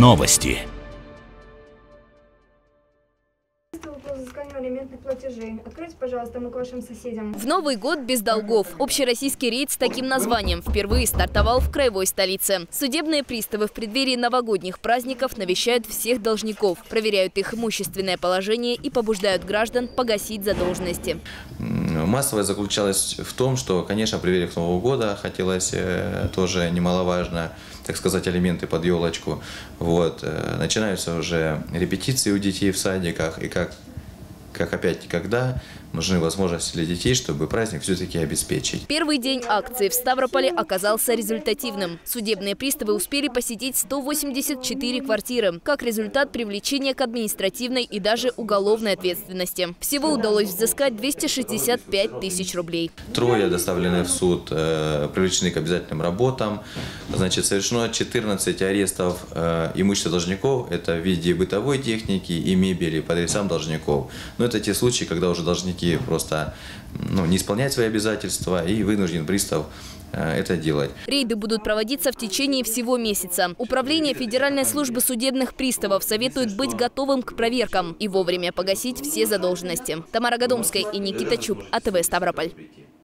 Новости. По взысканию алиментных платежей. Откройте, пожалуйста, мы к вашим соседям. В Новый год без долгов. Общероссийский рейд с таким названием впервые стартовал в краевой столице. Судебные приставы в преддверии новогодних праздников навещают всех должников, проверяют их имущественное положение и побуждают граждан погасить задолженности. Массовое заключалось в том, что, конечно, в преддверии Нового года хотелось тоже немаловажно, так сказать, алименты под елочку. Вот. Начинаются уже репетиции у детей в садиках, и как опять никогда нужны возможности для детей, чтобы праздник все-таки обеспечить. Первый день акции в Ставрополе оказался результативным. Судебные приставы успели посетить 184 квартиры. Как результат привлечения к административной и даже уголовной ответственности. Всего удалось взыскать 265 тысяч рублей. 3 доставлены в суд, привлечены к обязательным работам. Значит, совершено 14 арестов имущества должников. Это в виде бытовой техники и мебели по адресам должников. Но это те случаи, когда уже должники просто не исполняют свои обязательства, и вынужден пристав это делать. Рейды будут проводиться в течение всего месяца. Управление Федеральной службы судебных приставов советует быть готовым к проверкам и вовремя погасить все задолженности. Тамара Гадомская и Никита Чуб, АТВ Ставрополь.